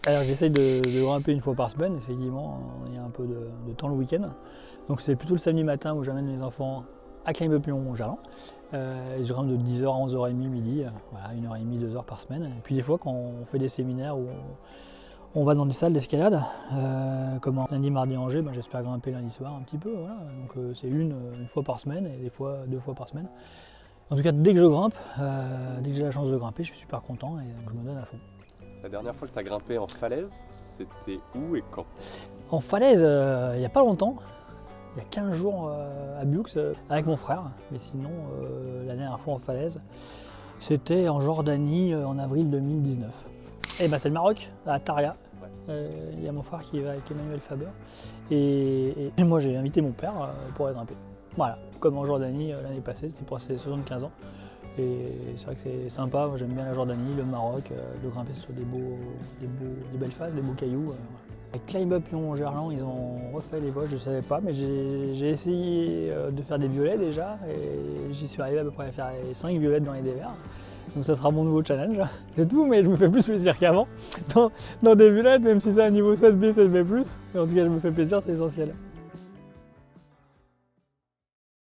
Alors j'essaye de grimper une fois par semaine, effectivement, il y a un peu de temps le week-end. Donc c'est plutôt le samedi matin où j'amène les enfants à Climb Up Lyon-Gerland. Je grimpe de 10h à 11h30 midi, voilà, 1h30, 2h par semaine. Et puis des fois quand on fait des séminaires où on va dans des salles d'escalade, comme lundi, mardi, Angers, ben, j'espère grimper lundi soir un petit peu. Voilà. Donc c'est une fois par semaine et des fois 2 fois par semaine. En tout cas, dès que je grimpe, dès que j'ai la chance de grimper, je suis super content et donc je me donne à fond. La dernière fois que tu as grimpé en falaise, c'était où et quand? En falaise, il n'y a pas longtemps, il y a 15 jours à Bioux avec mon frère. Mais sinon, la dernière fois en falaise, c'était en Jordanie en avril 2019. Et ben c'est le Maroc, à Taria. Il y a mon frère qui va avec Emmanuel Faber. Et moi j'ai invité mon père pour aller grimper. Voilà, comme en Jordanie l'année passée, c'était pour ses 75 ans. Et c'est vrai que c'est sympa, moi j'aime bien la Jordanie, le Maroc, de grimper sur des belles faces, des beaux cailloux. Avec Climb Up Lyon-Gerland, ils ont refait les voies, je ne savais pas, mais j'ai essayé de faire des violets déjà, et j'y suis arrivé à peu près à faire 5 violettes dans les dévers. Donc ça sera mon nouveau challenge, c'est tout, mais je me fais plus plaisir qu'avant dans des violettes, même si c'est un niveau 7B, 7B+. Mais en tout cas, je me fais plaisir, c'est essentiel.